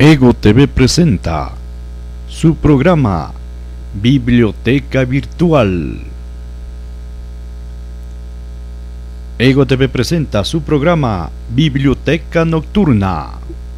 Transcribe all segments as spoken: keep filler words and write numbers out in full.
Ego T V presenta su programa Biblioteca Virtual. Ego T V presenta su programa Biblioteca Nocturna.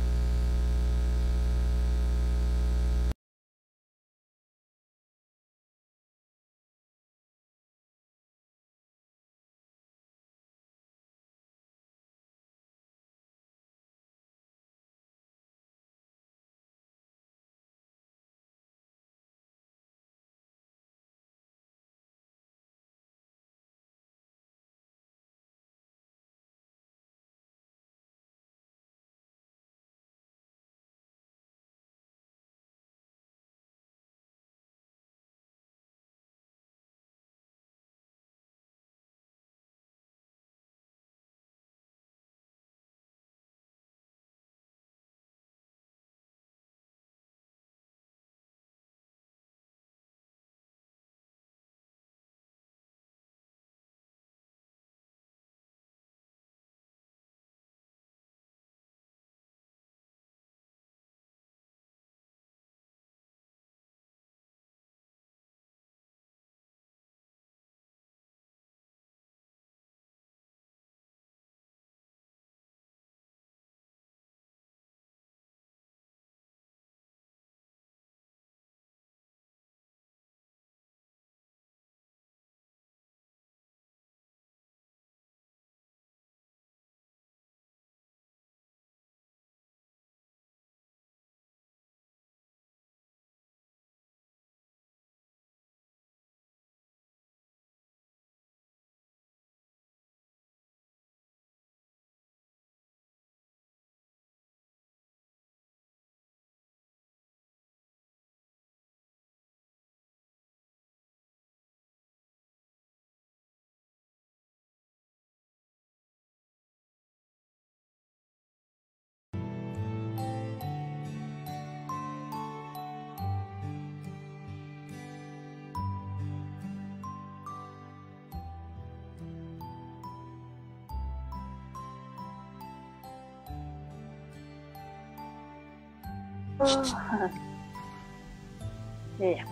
Yeah.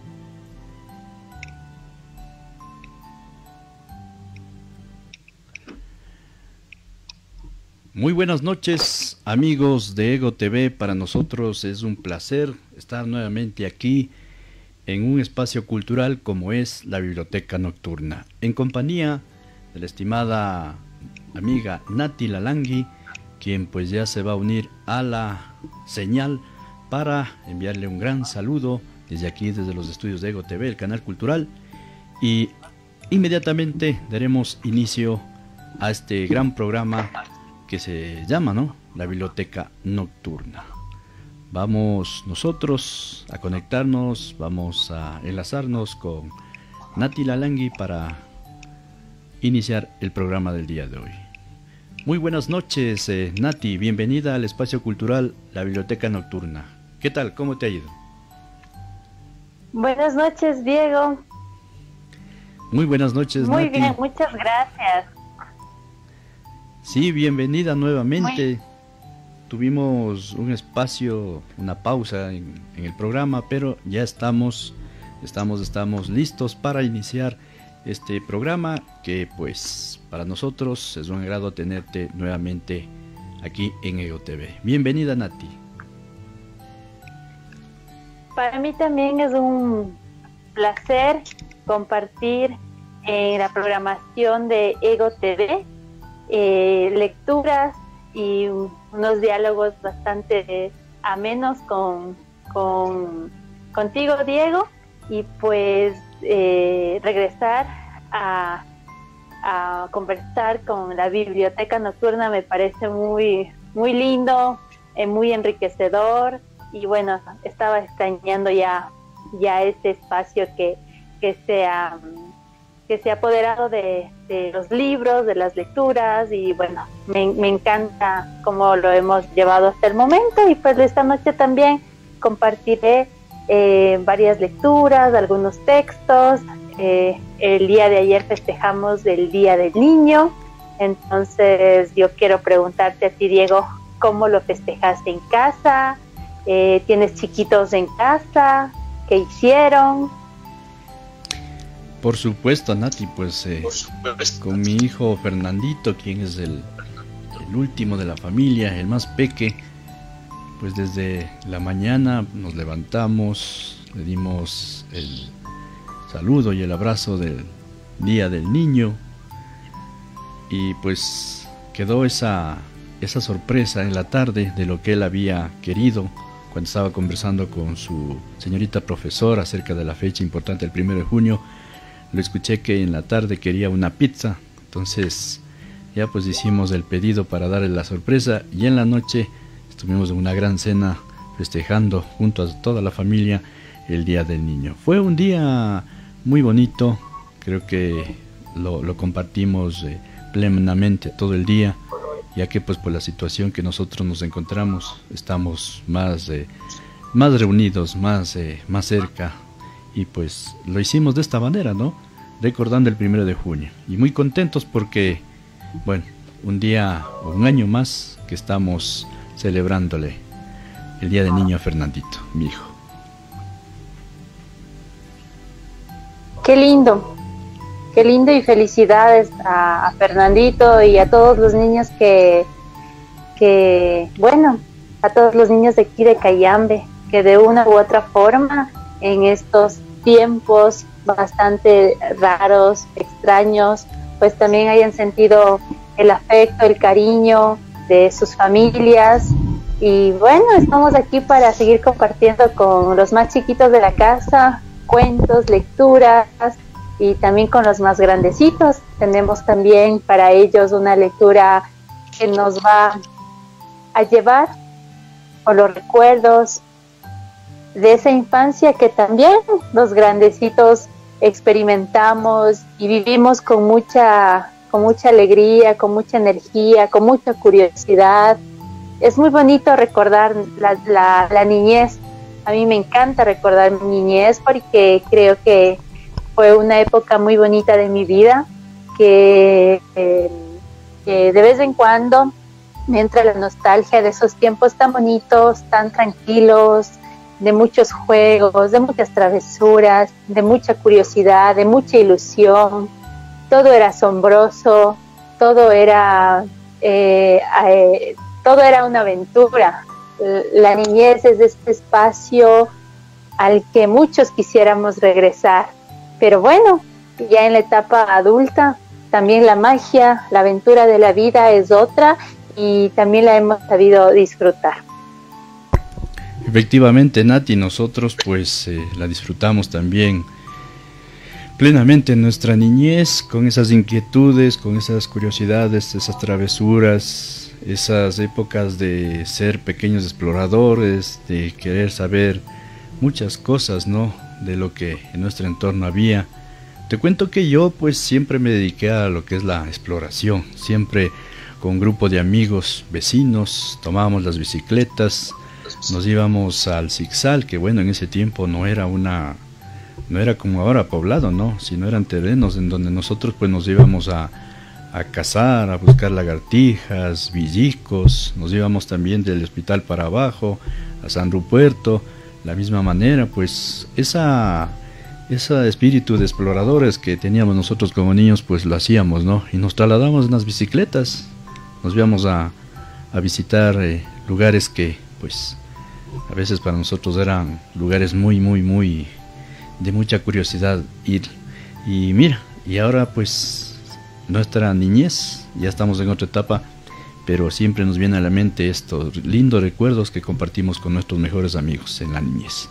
Muy buenas noches, amigos de Ego T V. Para nosotros es un placer estar nuevamente aquí en un espacio cultural como es la Biblioteca Nocturna, en compañía de la estimada amiga Nati Lalangui, quien pues ya se va a unir a la señal para enviarle un gran saludo desde aquí, desde los estudios de Ego T V, el canal cultural, y inmediatamente daremos inicio a este gran programa que se llama, ¿no?, la Biblioteca Nocturna. Vamos nosotros a conectarnos, vamos a enlazarnos con Nati Lalangui para iniciar el programa del día de hoy. Muy buenas noches, eh, Nati, bienvenida al espacio cultural La Biblioteca Nocturna. ¿Qué tal? ¿Cómo te ha ido? Buenas noches, Diego. Muy buenas noches, Muy Nati. bien, muchas gracias. Sí, bienvenida nuevamente. Muy... Tuvimos un espacio, una pausa en, en el programa, pero ya estamos, estamos, estamos listos para iniciar este programa que pues para nosotros es un agrado tenerte nuevamente aquí en Ego T V. Bienvenida, Nati. Para mí también es un placer compartir en la programación de Ego T V eh, lecturas y unos diálogos bastante amenos con, con contigo, Diego, y pues eh, regresar a, a conversar con la Biblioteca Nocturna me parece muy, muy lindo, eh, muy enriquecedor, y bueno, estaba extrañando ya, ya este espacio que, que se ha, que se ha apoderado de, de los libros, de las lecturas, y bueno, me, me encanta cómo lo hemos llevado hasta el momento, y pues esta noche también compartiré eh, varias lecturas, algunos textos. Eh, el día de ayer festejamos el Día del Niño, entonces yo quiero preguntarte a ti, Diego, ¿cómo lo festejaste en casa? Eh, ¿Tienes chiquitos en casa? ¿Qué hicieron? Por supuesto, Nati, pues eh, Por supuesto. Con mi hijo Fernandito, quien es el, el último de la familia, el más peque, pues desde la mañana nos levantamos, le dimos el saludo y el abrazo del Día del Niño, y pues quedó esa, esa sorpresa en la tarde de lo que él había querido cuando estaba conversando con su señorita profesora acerca de la fecha importante, el primero de junio. Lo escuché que en la tarde quería una pizza, entonces ya pues hicimos el pedido para darle la sorpresa, y en la noche estuvimos en una gran cena festejando junto a toda la familia el Día del Niño. Fue un día muy bonito, creo que lo, lo compartimos eh, plenamente todo el día, ya que pues por la situación que nosotros nos encontramos estamos más, eh, más reunidos, más, eh, más cerca, y pues lo hicimos de esta manera, ¿no? Recordando el primero de junio, y muy contentos porque, bueno, un día o un año más que estamos celebrándole el Día del Niño a Fernandito, mi hijo. Qué lindo, qué lindo, y felicidades a, a Fernandito y a todos los niños que, que, bueno, a todos los niños de aquí de Cayambe, que de una u otra forma en estos tiempos bastante raros, extraños, pues también hayan sentido el afecto, el cariño de sus familias. Y bueno, estamos aquí para seguir compartiendo con los más chiquitos de la casa cuentos, lecturas, y también con los más grandecitos. Tenemos también para ellos una lectura que nos va a llevar a los recuerdos de esa infancia que también los grandecitos experimentamos y vivimos con mucha, con mucha alegría, con mucha energía, con mucha curiosidad. Es muy bonito recordar la, la, la niñez. A mí me encanta recordar mi niñez porque creo que fue una época muy bonita de mi vida, que, eh, que de vez en cuando me entra la nostalgia de esos tiempos tan bonitos, tan tranquilos, de muchos juegos, de muchas travesuras, de mucha curiosidad, de mucha ilusión. Todo era asombroso, todo era, eh, eh, todo era una aventura. La niñez es este espacio al que muchos quisiéramos regresar, pero bueno, ya en la etapa adulta también la magia, la aventura de la vida es otra, y también la hemos sabido disfrutar. Efectivamente, Nati, nosotros pues eh, la disfrutamos también plenamente en nuestra niñez, con esas inquietudes, con esas curiosidades, esas travesuras, esas épocas de ser pequeños exploradores, de querer saber muchas cosas, ¿no?, de lo que en nuestro entorno había. Te cuento que yo pues siempre me dediqué a lo que es la exploración, siempre con un grupo de amigos, vecinos, tomábamos las bicicletas, nos íbamos al Zixal, que bueno, en ese tiempo no era una, no era como ahora poblado, ¿no?, sino eran terrenos en donde nosotros pues nos íbamos a a cazar, a buscar lagartijas, villicos. Nos íbamos también del hospital para abajo, a San Ruperto, la misma manera, pues esa, ese espíritu de exploradores que teníamos nosotros como niños, pues lo hacíamos, ¿no? Y nos trasladamos en las bicicletas, nos íbamos a, a visitar eh, lugares que, pues, a veces para nosotros eran lugares muy, muy, muy, de mucha curiosidad ir. Y mira, y ahora pues nuestra niñez, ya estamos en otra etapa, pero siempre nos viene a la mente estos lindos recuerdos que compartimos con nuestros mejores amigos en la niñez.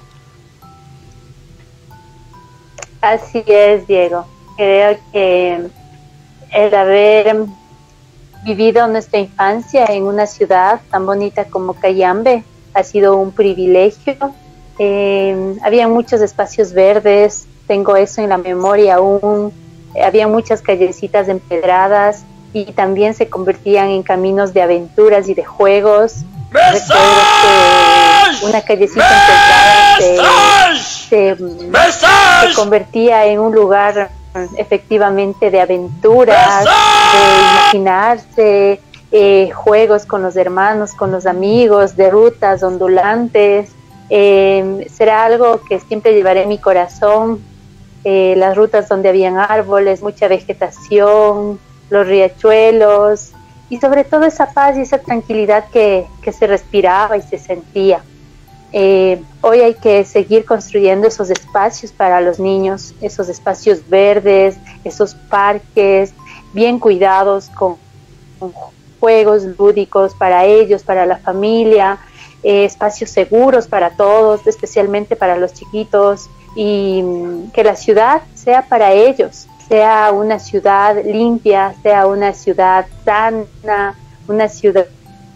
Así es, Diego. Creo que el haber vivido nuestra infancia en una ciudad tan bonita como Cayambe ha sido un privilegio. Eh, había muchos espacios verdes, tengo eso en la memoria aún. Había muchas callecitas empedradas y también se convertían en caminos de aventuras y de juegos. Recuerdo que una callecita empedrada se, se, se convertía en un lugar efectivamente de aventuras, de imaginarse, eh, juegos con los hermanos, con los amigos, de rutas ondulantes. Eh, será algo que siempre llevaré en mi corazón, eh, las rutas donde habían árboles, mucha vegetación, los riachuelos y sobre todo esa paz y esa tranquilidad que, que se respiraba y se sentía. Eh, hoy hay que seguir construyendo esos espacios para los niños, esos espacios verdes, esos parques bien cuidados con, con juegos lúdicos para ellos, para la familia, eh, espacios seguros para todos, especialmente para los chiquitos, y mm, que la ciudad sea para ellos, sea una ciudad limpia, sea una ciudad sana, una ciudad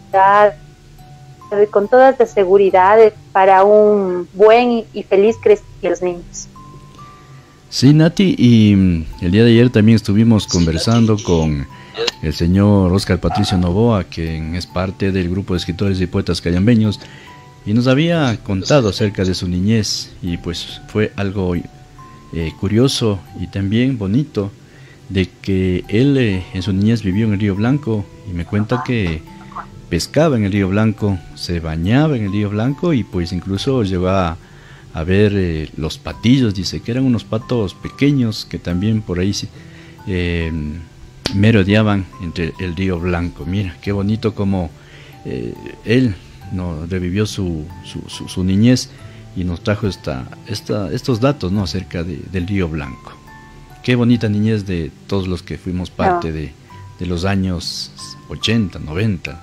con todas las seguridades para un buen y feliz crecimiento de los niños. Sí, Nati, y mm, el día de ayer también estuvimos conversando con el señor Óscar Patricio Novoa, quien es parte del grupo de escritores y poetas cayambeños, y nos había contado acerca de su niñez, y pues fue algo eh, curioso y también bonito, de que él eh, en su niñez vivió en el Río Blanco, y me cuenta que pescaba en el Río Blanco, se bañaba en el Río Blanco, y pues incluso llegó a, a ver eh, los patillos, dice que eran unos patos pequeños que también por ahí eh, merodeaban entre el Río Blanco. Mira, qué bonito como eh, él no revivió su, su, su, su niñez y nos trajo esta, esta, estos datos, ¿no?, acerca de, del Río Blanco. Qué bonita niñez de todos los que fuimos parte no. de, de los años ochenta, noventa.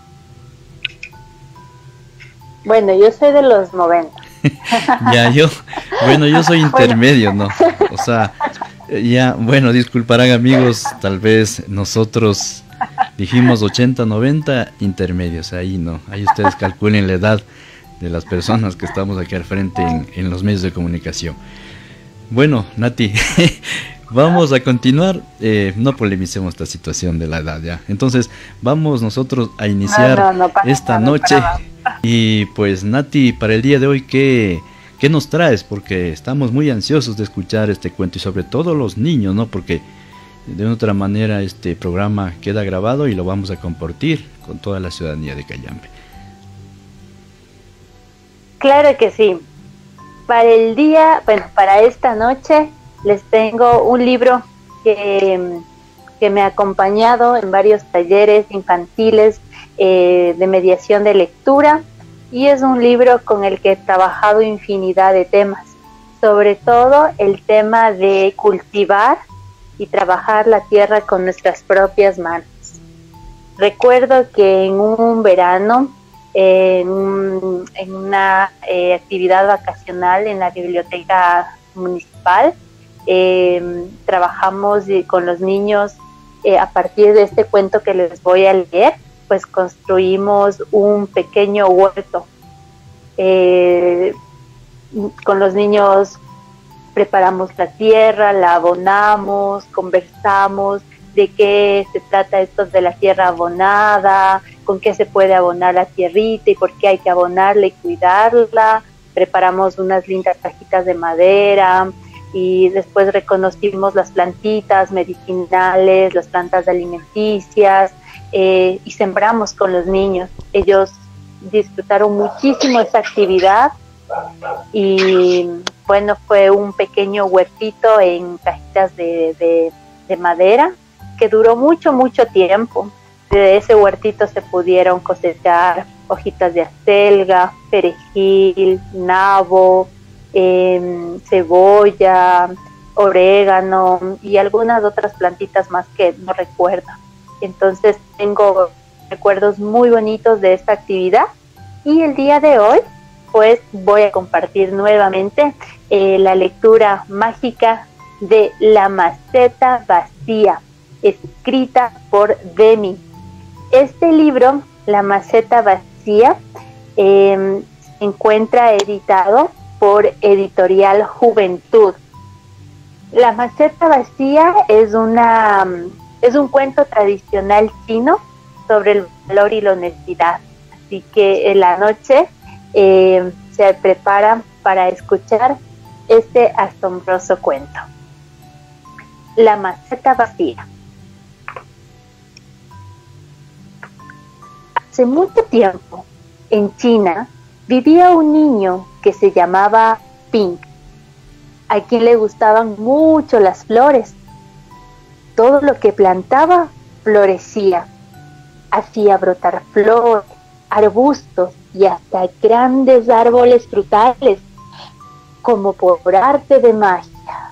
Bueno, yo soy de los noventa. Ya, yo, bueno, yo soy intermedio, ¿no? O sea, ya, bueno, disculparán amigos, tal vez nosotros dijimos ochenta, noventa, intermedios, ahí no, ahí ustedes calculen la edad de las personas que estamos aquí al frente en, en los medios de comunicación. Bueno, Nati, vamos a continuar, eh, no polemicemos esta situación de la edad ya, entonces vamos nosotros a iniciar no, no, no, esta nada, noche y pues Nati, para el día de hoy, ¿qué, qué nos traes? Porque estamos muy ansiosos de escuchar este cuento y sobre todo los niños, ¿no? Porque de otra manera este programa queda grabado y lo vamos a compartir con toda la ciudadanía de Cayambe. Claro que sí. Para el día, bueno, para esta noche les tengo un libro que, que me ha acompañado en varios talleres infantiles eh, de mediación de lectura, y es un libro con el que he trabajado infinidad de temas, sobre todo el tema de cultivar y trabajar la tierra con nuestras propias manos. Recuerdo que en un verano, en, en una eh, actividad vacacional en la biblioteca municipal, eh, trabajamos con los niños eh, a partir de este cuento que les voy a leer, pues construimos un pequeño huerto. Eh, con los niños preparamos la tierra, la abonamos, conversamos de qué se trata esto de la tierra abonada, con qué se puede abonar la tierrita y por qué hay que abonarla y cuidarla. Preparamos unas lindas cajitas de madera y después reconocimos las plantitas medicinales, las plantas alimenticias, eh, y sembramos con los niños. Ellos disfrutaron muchísimo esa actividad y bueno, fue un pequeño huertito en cajitas de, de, de madera que duró mucho, mucho tiempo. De ese huertito se pudieron cosechar hojitas de acelga, perejil, nabo, eh, cebolla, orégano y algunas otras plantitas más que no recuerdo. Entonces tengo recuerdos muy bonitos de esta actividad, y el día de hoy pues voy a compartir nuevamente eh, la lectura mágica de La maceta vacía, escrita por Demi. Este libro, La maceta vacía, eh, se encuentra editado por Editorial Juventud. La maceta vacía es una es un cuento tradicional chino sobre el valor y la honestidad. Así que en la noche eh, se prepara para escuchar este asombroso cuento. La maceta vacía. Hace mucho tiempo, en China, vivía un niño que se llamaba Pink, a quien le gustaban mucho las flores. Todo lo que plantaba florecía, hacía brotar flores, arbustos y hasta grandes árboles frutales, como por arte de magia.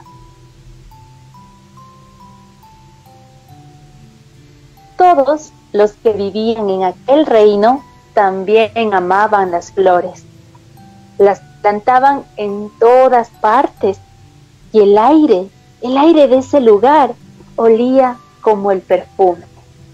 Todos los que vivían en aquel reino también amaban las flores. Las plantaban en todas partes y el aire, el aire de ese lugar olía como el perfume.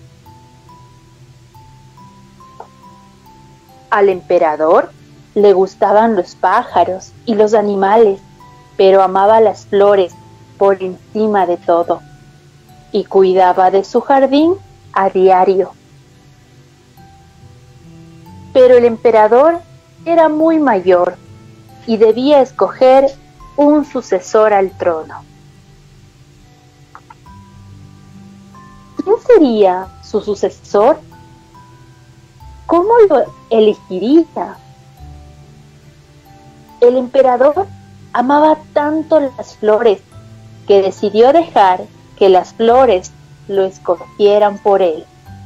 Al emperador le gustaban los pájaros y los animales, pero amaba las flores por encima de todo y cuidaba de su jardín a diario. Pero el emperador era muy mayor y debía escoger un sucesor al trono. ¿Quién sería su sucesor? ¿Cómo lo elegiría? El emperador amaba tanto las flores que decidió dejar que las flores lo escogieran por él.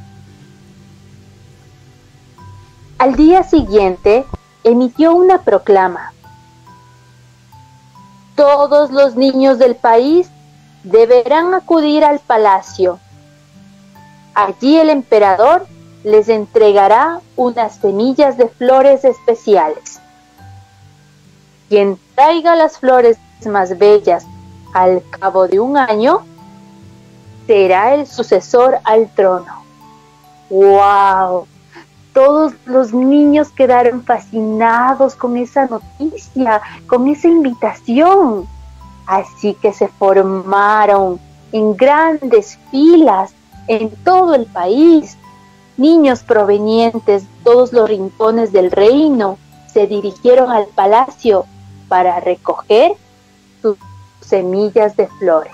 Al día siguiente, emitió una proclama. Todos los niños del país deberán acudir al palacio. Allí el emperador les entregará unas semillas de flores especiales. Quien traiga las flores más bellas al cabo de un año será el sucesor al trono. ¡Wow! Todos los niños quedaron fascinados con esa noticia, con esa invitación. Así que se formaron en grandes filas en todo el país. Niños provenientes de todos los rincones del reino se dirigieron al palacio para recoger sus semillas de flores.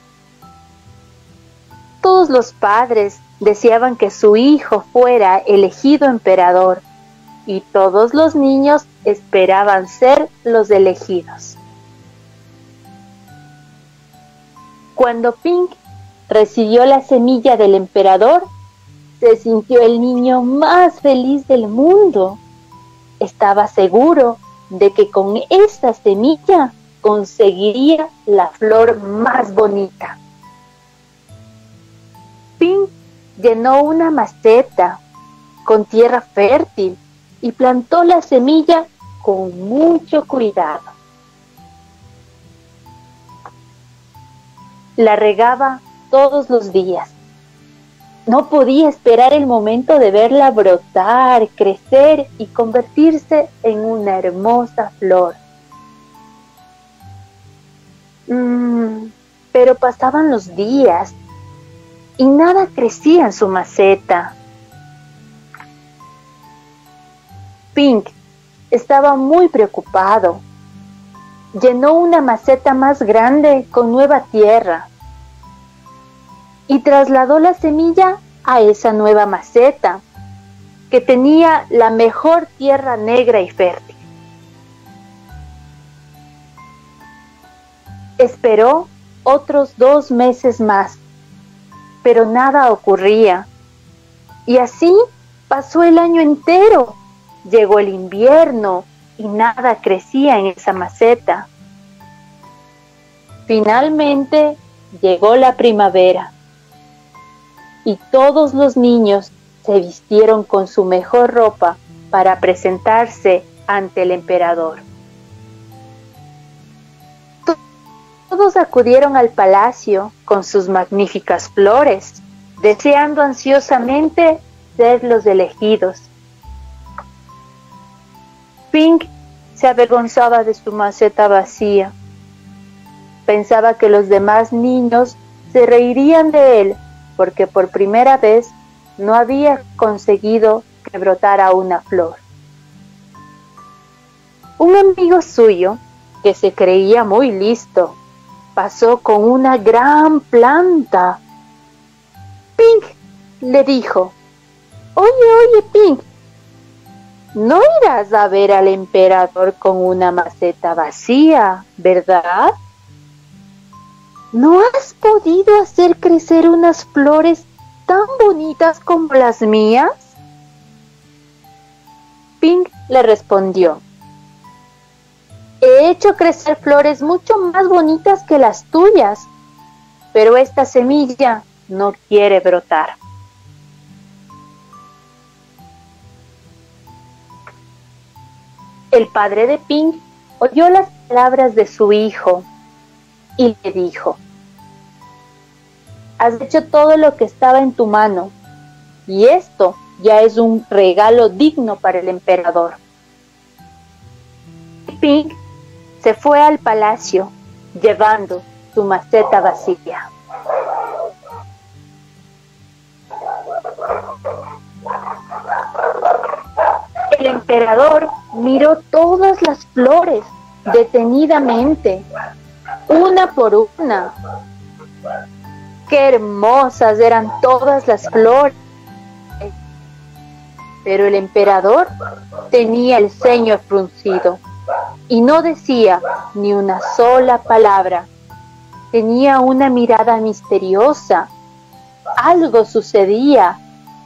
Todos los padres deseaban que su hijo fuera elegido emperador y todos los niños esperaban ser los elegidos. Cuando Pink recibió la semilla del emperador, se sintió el niño más feliz del mundo. Estaba seguro de que con esta semilla conseguiría la flor más bonita. Pink llenó una maceta con tierra fértil y plantó la semilla con mucho cuidado. La regaba todos los días. No podía esperar el momento de verla brotar, crecer y convertirse en una hermosa flor. Mm, pero pasaban los días y nada crecía en su maceta. Pink estaba muy preocupado. Llenó una maceta más grande con nueva tierra y trasladó la semilla a esa nueva maceta, que tenía la mejor tierra negra y fértil. Esperó otros dos meses más, pero nada ocurría. Y así pasó el año entero. Llegó el invierno y nada crecía en esa maceta. Finalmente llegó la primavera y todos los niños se vistieron con su mejor ropa para presentarse ante el emperador. Todos acudieron al palacio con sus magníficas flores, deseando ansiosamente ser los elegidos. Pink se avergonzaba de su maceta vacía. Pensaba que los demás niños se reirían de él porque por primera vez no había conseguido que brotara una flor. Un amigo suyo, que se creía muy listo, pasó con una gran planta. Pink le dijo: Oye, oye, Pink, no irás a ver al emperador con una maceta vacía, ¿verdad? ¿No has podido hacer crecer unas flores tan bonitas como las mías? Pink le respondió: he hecho crecer flores mucho más bonitas que las tuyas, pero esta semilla no quiere brotar. El padre de Pink oyó las palabras de su hijo y le dijo: has hecho todo lo que estaba en tu mano, y esto ya es un regalo digno para el emperador. Pink se fue al palacio llevando su maceta vacía. El emperador miró todas las flores detenidamente, una por una. ¡Qué hermosas eran todas las flores! Pero el emperador tenía el ceño fruncido y no decía ni una sola palabra. Tenía una mirada misteriosa. Algo sucedía.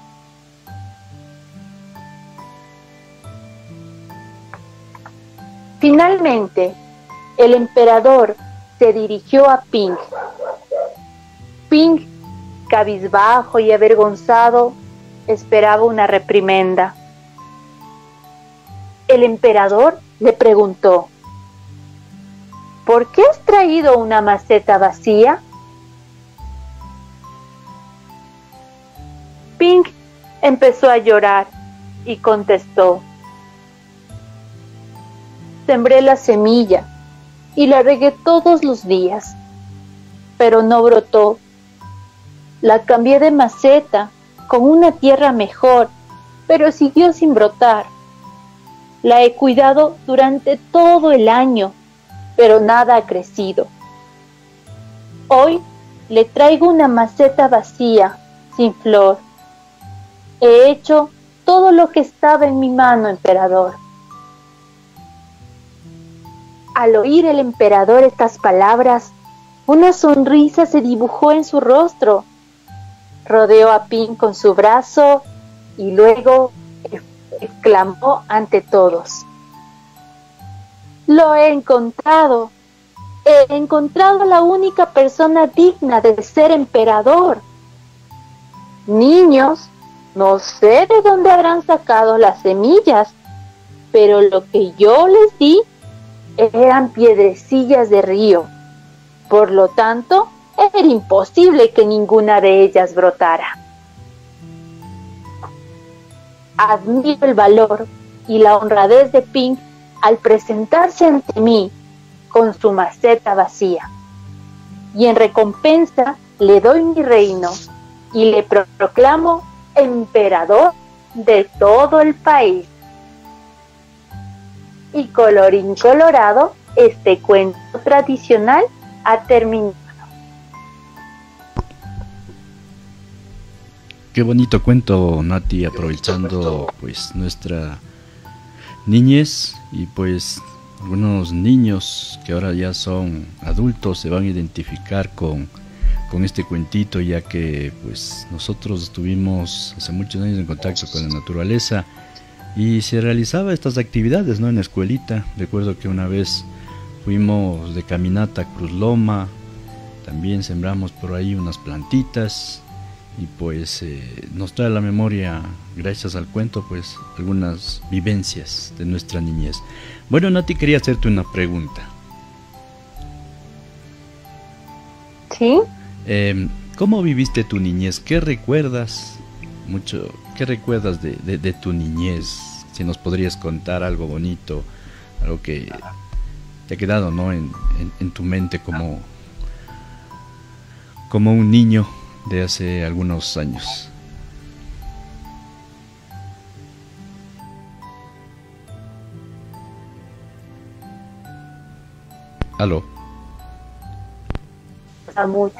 Finalmente, el emperador se dirigió a Pink. Pink, cabizbajo y avergonzado, esperaba una reprimenda. El emperador le preguntó: ¿por qué has traído una maceta vacía? Pink empezó a llorar y contestó: sembré la semilla y la regué todos los días, pero no brotó. La cambié de maceta con una tierra mejor, pero siguió sin brotar. La he cuidado durante todo el año, pero nada ha crecido. Hoy le traigo una maceta vacía, sin flor. He hecho todo lo que estaba en mi mano, emperador. Al oír el emperador estas palabras, una sonrisa se dibujó en su rostro. Rodeó a Pink con su brazo y luego exclamó ante todos: lo he encontrado. He encontrado a la única persona digna de ser emperador. Niños, no sé de dónde habrán sacado las semillas, pero lo que yo les di eran piedrecillas de río. Por lo tanto, era imposible que ninguna de ellas brotara. Admiro el valor y la honradez de Pink al presentarse ante mí con su maceta vacía. Y en recompensa le doy mi reino y le proclamo emperador de todo el país. Y colorín colorado, este cuento tradicional ha terminado. Qué bonito cuento, Nati, aprovechando pues nuestra niñez y pues algunos niños que ahora ya son adultos se van a identificar con, con este cuentito, ya que pues nosotros estuvimos hace muchos años en contacto con la naturaleza y se realizaba estas actividades, ¿no?, en la escuelita. Recuerdo que una vez fuimos de caminata a Cruz Loma, también sembramos por ahí unas plantitas y pues eh, nos trae a la memoria, gracias al cuento, pues algunas vivencias de nuestra niñez. Bueno, Nati, quería hacerte una pregunta. ¿Sí? Eh, ¿Cómo viviste tu niñez? ¿Qué recuerdas mucho? ¿Qué recuerdas de, de, de tu niñez? Si nos podrías contar algo bonito, algo que te ha quedado, ¿no?, en, en, en tu mente como, como un niño de hace algunos años. ¿Aló? Mucho.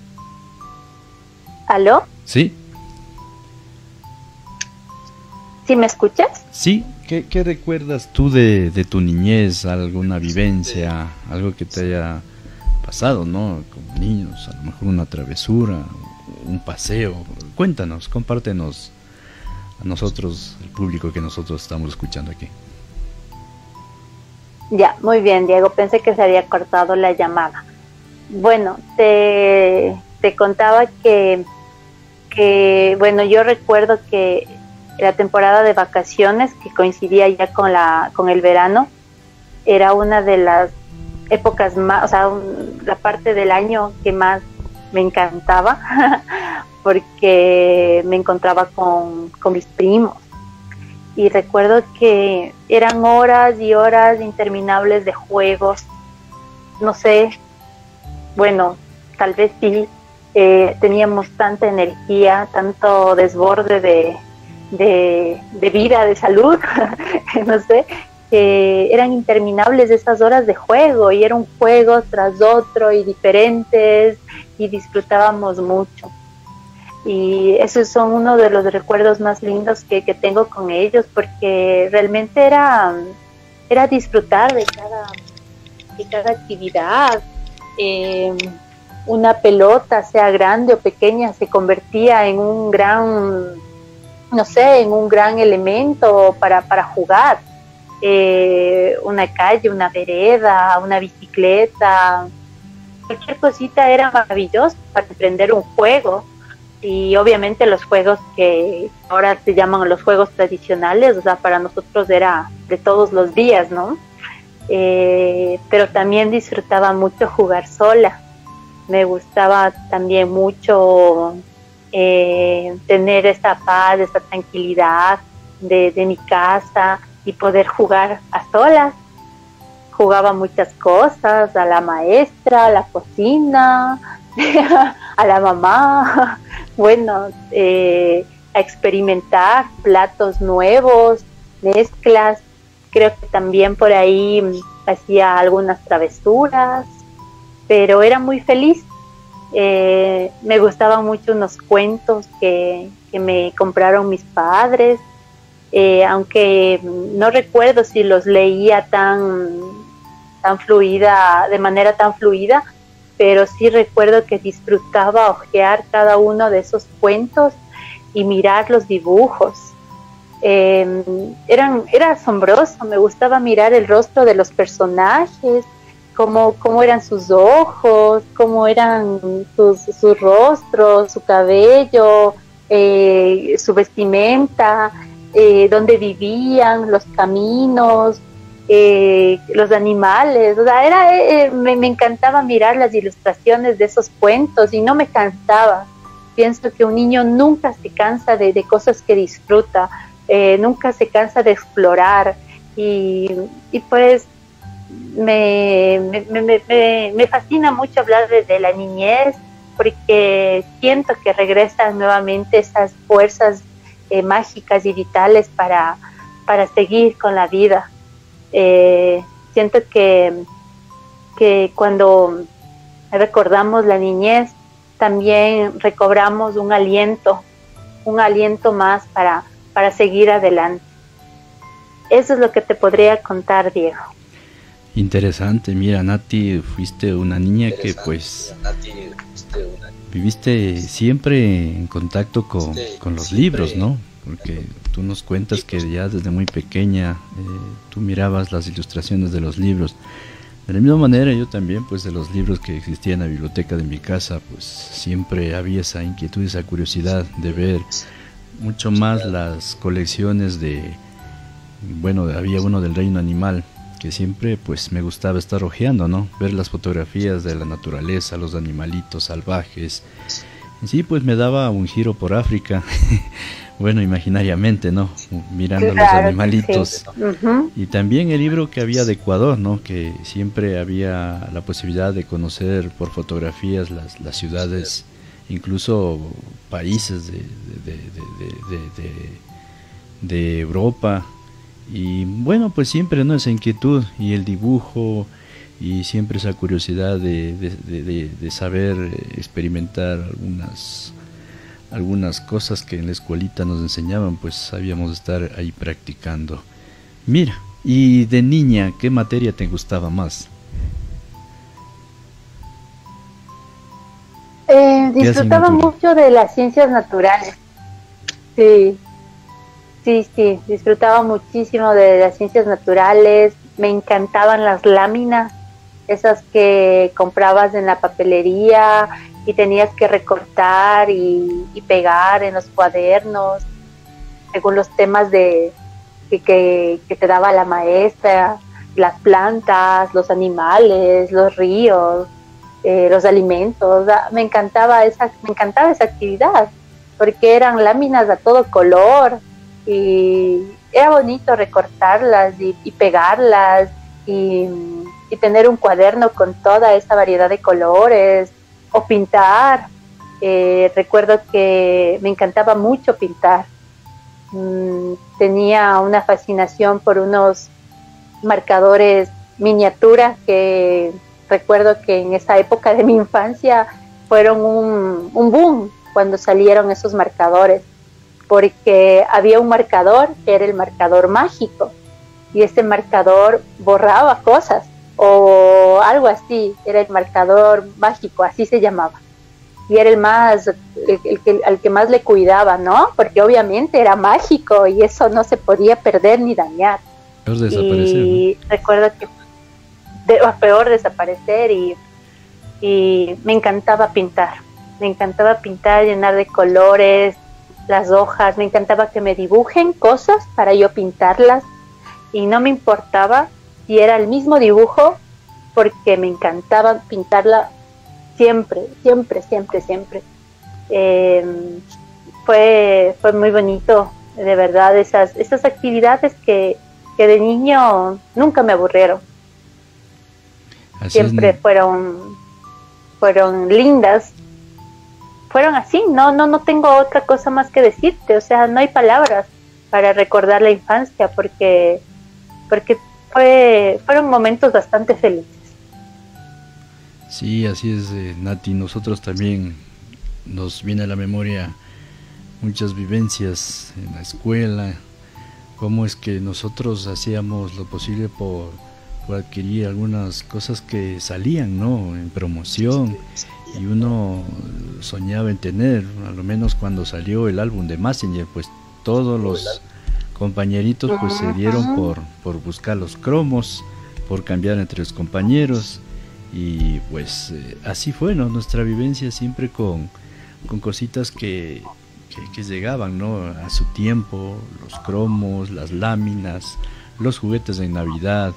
¿Aló? ¿Sí? ¿Sí me escuchas? Sí, ¿qué, qué recuerdas tú de, de tu niñez? ¿Alguna vivencia, algo que te haya pasado, ¿no? Como niños, a lo mejor una travesura, un paseo. Cuéntanos, compártenos a nosotros, el público que nosotros estamos escuchando aquí. Ya, muy bien, Diego. Pensé que se había cortado la llamada. Bueno, te, te contaba que, que, bueno, yo recuerdo que la temporada de vacaciones, que coincidía ya con la con el verano, era una de las épocas más, o sea, un, la parte del año que más me encantaba, porque me encontraba con, con mis primos. Y recuerdo que eran horas y horas interminables de juegos. No sé, bueno, tal vez sí, eh, teníamos tanta energía, tanto desborde de, de, de vida, de salud, no sé, que eran interminables esas horas de juego, y era un juego tras otro y diferentes, y disfrutábamos mucho. Y esos son uno de los recuerdos más lindos que, que tengo con ellos, porque realmente era, era disfrutar de cada, de cada actividad. Eh, una pelota, sea grande o pequeña, se convertía en un gran, no sé, en un gran elemento para, para jugar. Eh, una calle, una vereda, una bicicleta, cualquier cosita era maravilloso para emprender un juego. Y obviamente los juegos que ahora se llaman los juegos tradicionales, o sea, para nosotros era de todos los días, ¿no? Eh, pero también disfrutaba mucho jugar sola. Me gustaba también mucho eh, tener esa paz, esa tranquilidad de, de mi casa y poder jugar a solas. Jugaba muchas cosas, a la maestra, a la cocina, a la mamá, bueno, eh, a experimentar platos nuevos, mezclas. Creo que también por ahí hacía algunas travesuras, pero era muy feliz. Eh, me gustaban mucho unos cuentos que, que me compraron mis padres, eh, aunque no recuerdo si los leía tan, tan fluida, de manera tan fluida, pero sí recuerdo que disfrutaba hojear cada uno de esos cuentos y mirar los dibujos. Eh, eran, era asombroso, me gustaba mirar el rostro de los personajes, cómo, cómo eran sus ojos, cómo eran sus, sus rostros, su cabello, eh, su vestimenta, eh, dónde vivían, los caminos, eh, los animales. O sea, era, eh, me, me encantaba mirar las ilustraciones de esos cuentos y no me cansaba. Pienso que un niño nunca se cansa de, de cosas que disfruta, eh, nunca se cansa de explorar, y, y pues me, me, me, me, me fascina mucho hablar de, de la niñez, porque siento que regresan nuevamente esas fuerzas eh, mágicas y vitales para, para seguir con la vida. Eh, siento que, que cuando recordamos la niñez, también recobramos un aliento, un aliento más para, para seguir adelante. Eso es lo que te podría contar, Diego. Interesante, mira, Nati, fuiste una niña que pues viviste siempre en contacto con, con los libros, ¿no? Porque tú nos cuentas que ya desde muy pequeña eh, tú mirabas las ilustraciones de los libros. De la misma manera yo también, pues de los libros que existían en la biblioteca de mi casa, pues siempre había esa inquietud, esa curiosidad de ver mucho más las colecciones de, bueno, había uno del reino animal, que siempre pues me gustaba estar hojeando, ¿no? Ver las fotografías de la naturaleza, los animalitos salvajes. En sí, pues me daba un giro por África, bueno, imaginariamente, ¿no? Mirando claro, los animalitos. Sí. Uh-huh. Y también el libro que había de Ecuador, ¿no? Que siempre había la posibilidad de conocer por fotografías las, las ciudades, incluso países de, de, de, de, de, de, de Europa. Y bueno, pues siempre, ¿no? Esa inquietud y el dibujo y siempre esa curiosidad de, de, de, de saber experimentar algunas, algunas cosas que en la escuelita nos enseñaban, pues sabíamos estar ahí practicando. Mira, y de niña, ¿qué materia te gustaba más? Eh, disfrutaba mucho de las ciencias naturales. Sí, sí, sí, disfrutaba muchísimo de las ciencias naturales. Me encantaban las láminas, esas que comprabas en la papelería y tenías que recortar y, y pegar en los cuadernos según los temas de que, que, que te daba la maestra, las plantas, los animales, los ríos, eh, los alimentos. Me encantaba esa, me encantaba esa actividad porque eran láminas a todo color y era bonito recortarlas y, y pegarlas y, y tener un cuaderno con toda esa variedad de colores o pintar. Eh, recuerdo que me encantaba mucho pintar. Mm, tenía una fascinación por unos marcadores miniaturas que recuerdo que en esa época de mi infancia fueron un, un boom cuando salieron esos marcadores, porque había un marcador que era el marcador mágico y ese marcador borraba cosas o algo así, era el marcador mágico, así se llamaba, y era el más, el, el, el, al que más le cuidaba, ¿no? Porque obviamente era mágico y eso no se podía perder ni dañar. Peor desaparecer, y ¿no? Recuerdo que de, o peor desaparecer y, y me encantaba pintar, me encantaba pintar, llenar de colores las hojas, me encantaba que me dibujen cosas para yo pintarlas y no me importaba si era el mismo dibujo porque me encantaba pintarla siempre, siempre, siempre, siempre. Eh, fue, fue muy bonito, de verdad, esas, esas actividades que, que de niño nunca me aburrieron. Así siempre es. fueron, fueron lindas. Fueron así, no, no, no tengo otra cosa más que decirte, o sea, no hay palabras para recordar la infancia porque, porque fue, fueron momentos bastante felices. Sí, así es, eh, Nati, nosotros también nos viene a la memoria muchas vivencias en la escuela, cómo es que nosotros hacíamos lo posible por, por adquirir algunas cosas que salían, ¿no?, en promoción. Y uno soñaba en tener, a lo menos cuando salió el álbum de Mazinger, pues todos los compañeritos pues se dieron por, por buscar los cromos, por cambiar entre los compañeros, y pues eh, así fue, ¿no?, nuestra vivencia siempre con, con cositas que, que, que llegaban, ¿no?, a su tiempo, los cromos, las láminas, los juguetes de Navidad,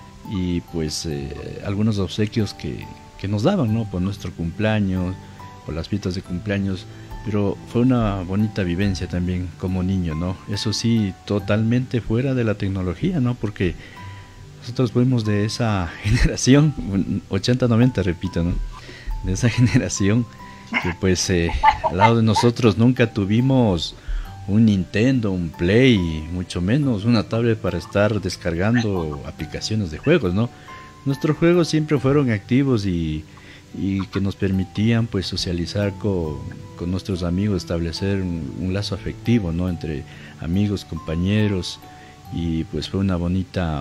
y pues eh, algunos obsequios que que nos daban, ¿no?, por nuestro cumpleaños, por las fiestas de cumpleaños, pero fue una bonita vivencia también como niño, ¿no? Eso sí, totalmente fuera de la tecnología, ¿no?, porque nosotros fuimos de esa generación, ochenta noventa, repito, ¿no?, de esa generación que pues eh, al lado de nosotros nunca tuvimos un Nintendo, un Play, mucho menos una tablet para estar descargando aplicaciones de juegos, ¿no? Nuestros juegos siempre fueron activos y, y que nos permitían pues socializar con, con nuestros amigos, establecer un, un lazo afectivo, ¿no?, entre amigos, compañeros, y pues fue una bonita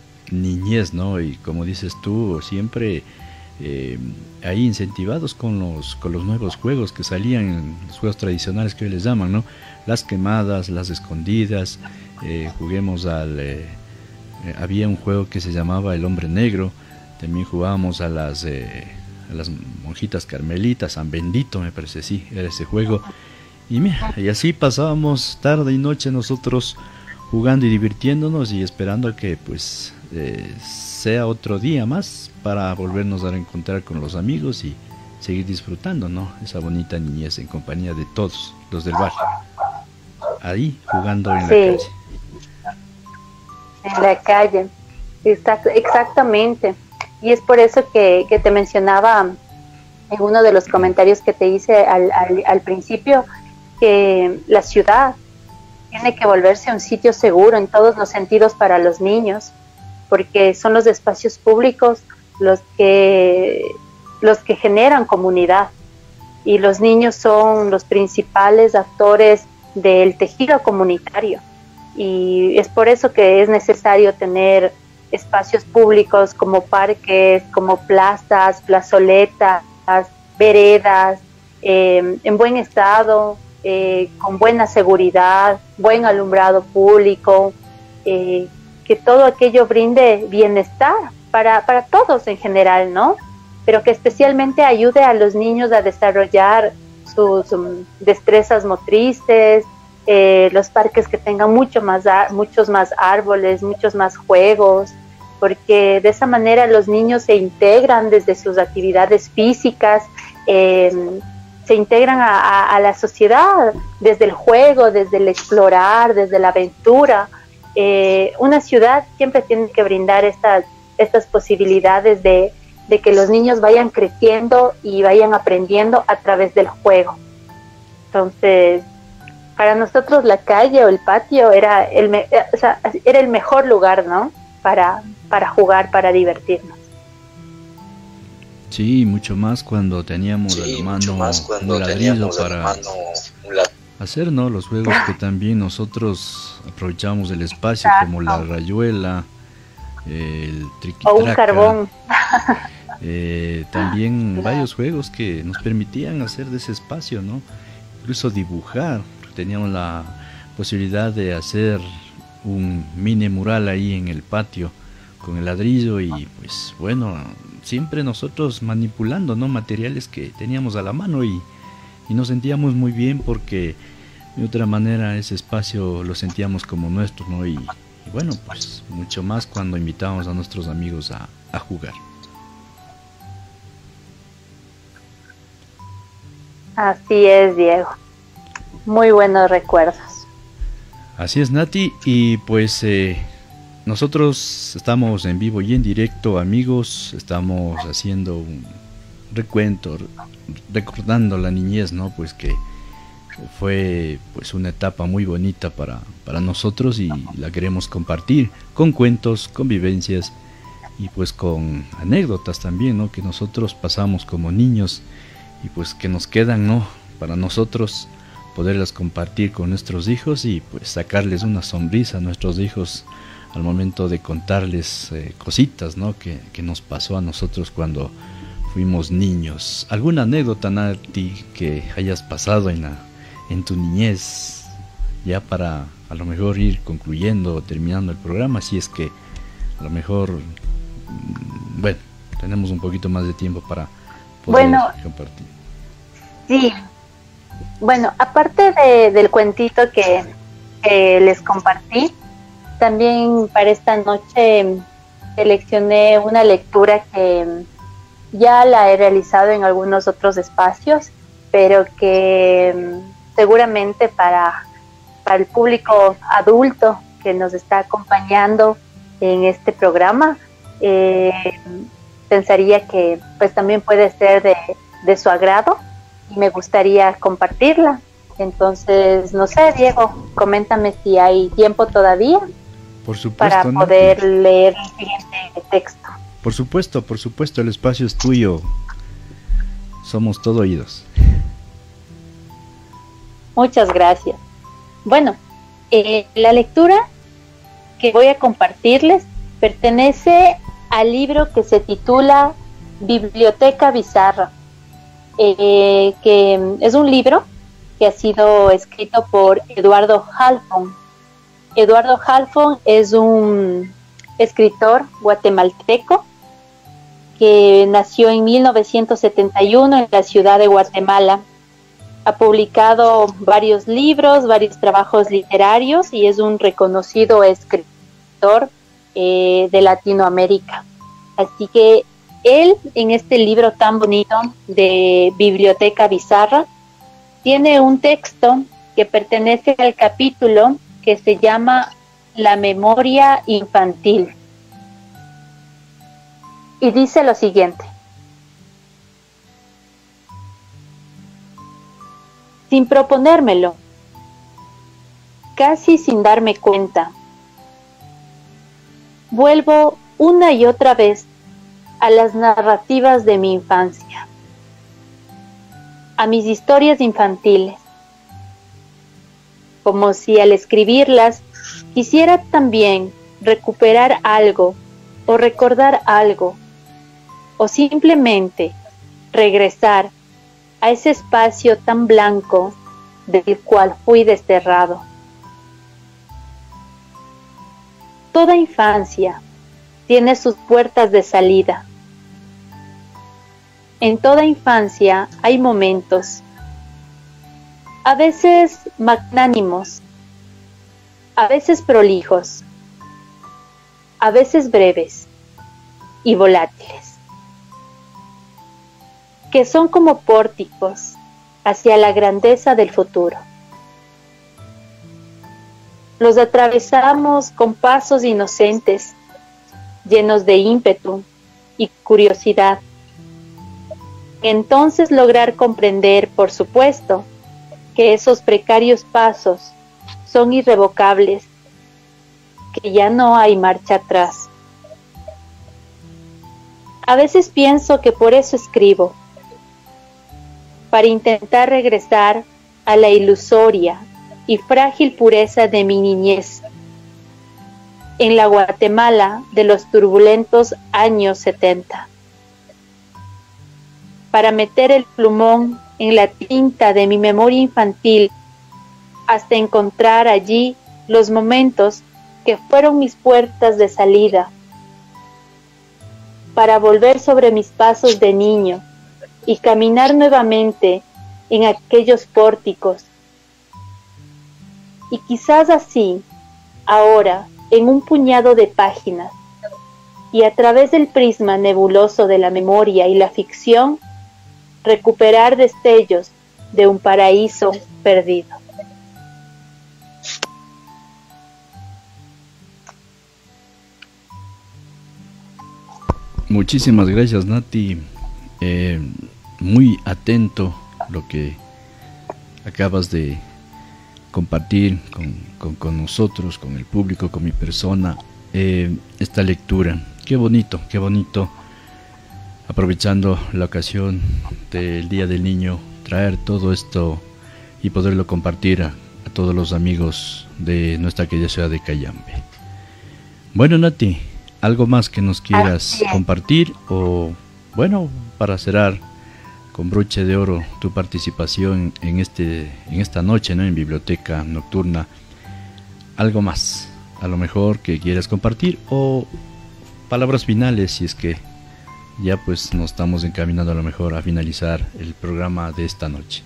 niñez, ¿no? Y como dices tú, siempre eh, ahí incentivados con los, con los nuevos juegos que salían, los juegos tradicionales que hoy les llaman, ¿no?, las quemadas, las escondidas, eh, juguemos al... Eh, Eh, había un juego que se llamaba El Hombre Negro, también jugábamos a las eh, a las monjitas carmelitas, San Bendito me parece, sí, era ese juego, y mira, y así pasábamos tarde y noche nosotros jugando y divirtiéndonos y esperando a que pues eh, sea otro día más para volvernos a reencontrar con los amigos y seguir disfrutando, ¿no?, esa bonita niñez en compañía de todos los del barrio, ahí jugando en sí. la calle. En la calle, exactamente, y es por eso que, que te mencionaba en uno de los comentarios que te hice al, al, al principio, que la ciudad tiene que volverse un sitio seguro en todos los sentidos para los niños, porque son los espacios públicos los que, los que generan comunidad, y los niños son los principales actores del tejido comunitario. Y es por eso que es necesario tener espacios públicos como parques, como plazas, plazoletas, veredas, eh, en buen estado, eh, con buena seguridad, buen alumbrado público, eh, que todo aquello brinde bienestar para, para todos en general, ¿no? Pero que especialmente ayude a los niños a desarrollar sus um, destrezas motrices, eh, los parques que tengan mucho más muchos más árboles, muchos más juegos, porque de esa manera los niños se integran desde sus actividades físicas, eh, se integran a, a, a la sociedad desde el juego, desde el explorar, desde la aventura. Eh, una ciudad siempre tiene que brindar estas, estas posibilidades de, de que los niños vayan creciendo y vayan aprendiendo a través del juego. Entonces, para nosotros la calle o el patio era el, me, o sea, era el mejor lugar, ¿no? Para, para jugar, para divertirnos. Sí, mucho más cuando teníamos sí, a la mano un ladrillo para hacer, ¿no? Los juegos que también nosotros aprovechábamos el espacio, exacto, como la rayuela, el triquitraca, o un carbón. Eh, también claro, varios juegos que nos permitían hacer de ese espacio, ¿no? Incluso dibujar, teníamos la posibilidad de hacer un mini mural ahí en el patio con el ladrillo y pues bueno, siempre nosotros manipulando, ¿no? Materiales que teníamos a la mano y, y nos sentíamos muy bien porque de otra manera ese espacio lo sentíamos como nuestro, ¿no? Y, y bueno, pues mucho más cuando invitábamos a nuestros amigos a, a jugar. Así es, Diego. Muy buenos recuerdos. Así es, Nati, y pues eh, nosotros estamos en vivo y en directo, amigos, estamos haciendo un recuento, recordando la niñez, ¿no? Pues que fue pues una etapa muy bonita para, para nosotros y la queremos compartir con cuentos, con vivencias y pues con anécdotas también, ¿no? Que nosotros pasamos como niños y pues que nos quedan, ¿no? Para nosotros poderlas compartir con nuestros hijos y pues sacarles una sonrisa a nuestros hijos al momento de contarles eh, cositas, ¿no? Que, que nos pasó a nosotros cuando fuimos niños. ¿Alguna anécdota, Nati, que hayas pasado en, la, en tu niñez? Ya para a lo mejor ir concluyendo o terminando el programa, si es que a lo mejor, bueno, tenemos un poquito más de tiempo para poder bueno, compartir. Sí. Bueno, aparte de, del cuentito que, que les compartí, también para esta noche seleccioné una lectura que ya la he realizado en algunos otros espacios, pero que seguramente para, para el público adulto que nos está acompañando en este programa, eh, pensaría que pues también puede ser de, de su agrado. Y me gustaría compartirla. Entonces, no sé, Diego, coméntame si hay tiempo todavía. Por supuesto, para poder Nati. leer el siguiente texto. Por supuesto, por supuesto, el espacio es tuyo. Somos todo oídos. Muchas gracias. Bueno, eh, la lectura que voy a compartirles pertenece al libro que se titula Biblioteca Bizarra. Eh, que es un libro que ha sido escrito por Eduardo Halfon. Eduardo Halfon es un escritor guatemalteco que nació en mil novecientos setenta y uno en la ciudad de Guatemala. Ha publicado varios libros, varios trabajos literarios y es un reconocido escritor eh, de Latinoamérica. Así que él, en este libro tan bonito de Biblioteca Bizarra, tiene un texto que pertenece al capítulo que se llama La memoria infantil. Y dice lo siguiente: sin proponérmelo, casi sin darme cuenta, vuelvo una y otra vez a las narrativas de mi infancia. a mis historias infantiles, como si al escribirlas quisiera también recuperar algo o recordar algo, o simplemente regresar a ese espacio tan blanco del cual fui desterrado. Toda infancia tiene sus puertas de salida. En toda infancia hay momentos, a veces magnánimos, a veces prolijos, a veces breves y volátiles, que son como pórticos hacia la grandeza del futuro. Los atravesamos con pasos inocentes, llenos de ímpetu y curiosidad. Entonces lograr comprender, por supuesto, que esos precarios pasos son irrevocables, que ya no hay marcha atrás. A veces pienso que por eso escribo, para intentar regresar a la ilusoria y frágil pureza de mi niñez, en la Guatemala de los turbulentos años setenta. Para meter el plumón en la tinta de mi memoria infantil hasta encontrar allí los momentos que fueron mis puertas de salida, para volver sobre mis pasos de niño y caminar nuevamente en aquellos pórticos. Y quizás así, ahora, en un puñado de páginas, y a través del prisma nebuloso de la memoria y la ficción, recuperar destellos de un paraíso perdido. Muchísimas gracias, Nati. Eh, muy atento lo que acabas de compartir con, con, con nosotros, con el público, con mi persona, eh, esta lectura. Qué bonito, qué bonito, aprovechando la ocasión del Día del Niño, traer todo esto y poderlo compartir a, a todos los amigos de nuestra querida ciudad de Cayambe. Bueno, Nati, ¿algo más que nos quieras compartir? O, bueno, para cerrar con broche de oro tu participación en este en esta noche, ¿no?, en Biblioteca Nocturna. ¿Algo más, a lo mejor, que quieras compartir? O palabras finales, si es que ya pues nos estamos encaminando a lo mejor a finalizar el programa de esta noche.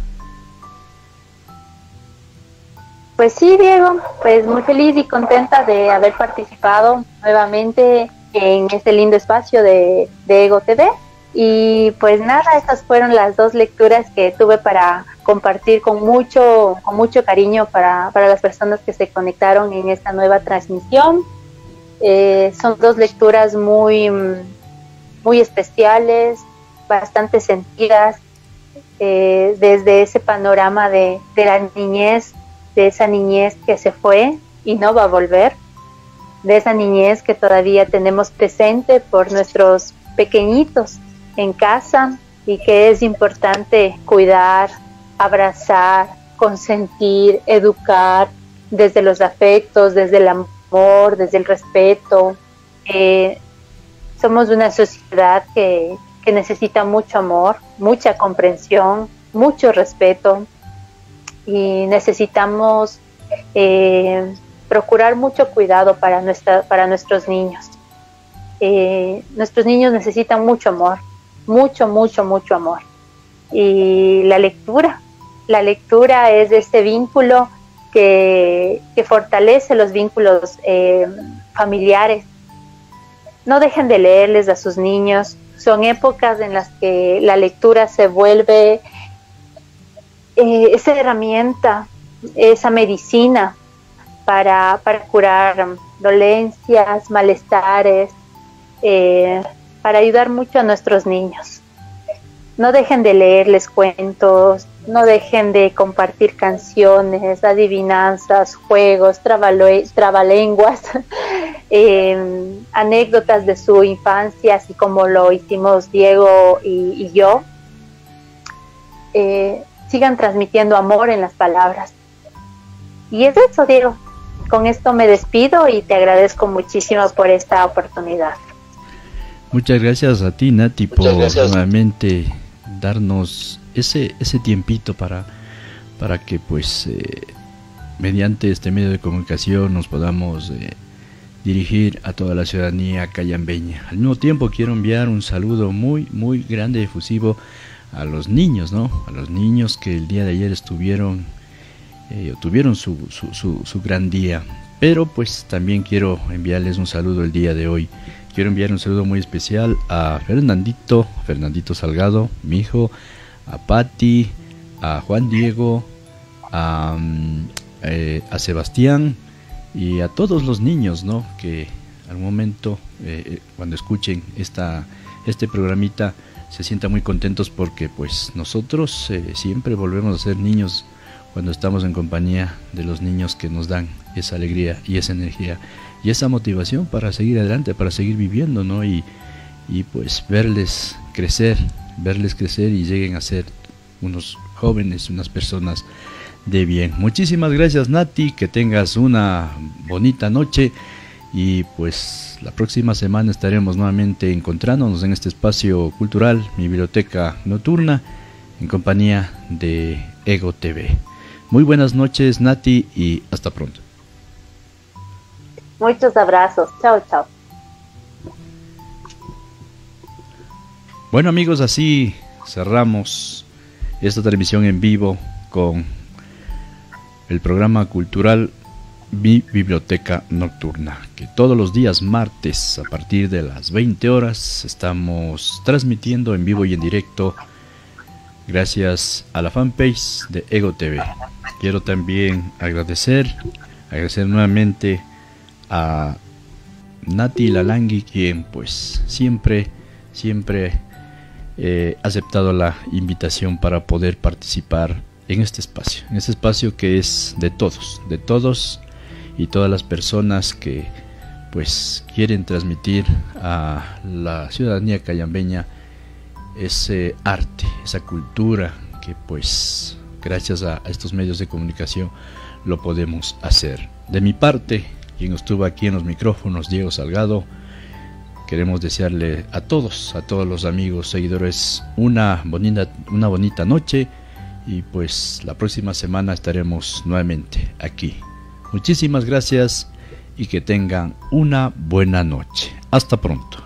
Pues sí, Diego, pues muy feliz y contenta de haber participado nuevamente en este lindo espacio de, de Ego T V. Y pues nada, estas fueron las dos lecturas que tuve para compartir con mucho, con mucho cariño para, para las personas que se conectaron en esta nueva transmisión. Eh, son dos lecturas muy, muy especiales, bastante sentidas, eh, desde ese panorama de, de la niñez, de esa niñez que se fue y no va a volver, de esa niñez que todavía tenemos presente por nuestros pequeñitos en casa y que es importante cuidar, abrazar, consentir, educar desde los afectos, desde el amor, desde el respeto. Eh, somos una sociedad que, que necesita mucho amor, mucha comprensión, mucho respeto, y necesitamos eh, procurar mucho cuidado para, nuestra, para nuestros niños. Eh, nuestros niños necesitan mucho amor, mucho, mucho, mucho amor. Y la lectura, la lectura es este vínculo que, que fortalece los vínculos eh, familiares. No dejen de leerles a sus niños. Son épocas en las que la lectura se vuelve eh, esa herramienta, esa medicina para, para curar dolencias, malestares, eh, para ayudar mucho a nuestros niños. No dejen de leerles cuentos, no dejen de compartir canciones, adivinanzas, juegos, trabalue- trabalenguas, eh, anécdotas de su infancia, así como lo hicimos Diego y, y yo. eh, sigan transmitiendo amor en las palabras. Y es eso, Diego. Con esto me despido y te agradezco muchísimo por esta oportunidad. Muchas gracias a ti, Nati, por nuevamente darnos ese ese tiempito para, para que pues eh, mediante este medio de comunicación nos podamos eh, dirigir a toda la ciudadanía cayambeña. Al mismo tiempo quiero enviar un saludo muy muy grande y efusivo a los niños, ¿no? A los niños que el día de ayer estuvieron eh, tuvieron su, su, su, su gran día. Pero pues también quiero enviarles un saludo el día de hoy. Quiero enviar un saludo muy especial a Fernandito, Fernandito Salgado, mi hijo, a Patti, a Juan Diego, a, eh, a Sebastián y a todos los niños, ¿no? Que al momento, eh, cuando escuchen esta, este programita, se sientan muy contentos porque pues nosotros eh, siempre volvemos a ser niños cuando estamos en compañía de los niños que nos dan esa alegría y esa energía y esa motivación para seguir adelante, para seguir viviendo, ¿no? Y, y pues verles crecer, verles crecer y lleguen a ser unos jóvenes, unas personas de bien. Muchísimas gracias, Nati, que tengas una bonita noche y pues la próxima semana estaremos nuevamente encontrándonos en este espacio cultural, mi biblioteca nocturna, en compañía de Ego T V. Muy buenas noches, Nati, y hasta pronto. Muchos abrazos. Chao, chao. Bueno, amigos, así cerramos esta transmisión en vivo con el programa cultural Mi Biblioteca Nocturna, que todos los días martes a partir de las veinte horas estamos transmitiendo en vivo y en directo gracias a la fanpage de Ego T V. Quiero también agradecer, agradecer nuevamente a Nati Lalangui, quien pues siempre, siempre eh, ha aceptado la invitación para poder participar en este espacio, en este espacio que es de todos, de todos y todas las personas que pues quieren transmitir a la ciudadanía cayambeña ese arte, esa cultura que pues gracias a, a estos medios de comunicación lo podemos hacer. De mi parte, quien estuvo aquí en los micrófonos, Diego Salgado, queremos desearle a todos, a todos los amigos, seguidores, una bonita, una bonita noche y pues la próxima semana estaremos nuevamente aquí. Muchísimas gracias y que tengan una buena noche. Hasta pronto.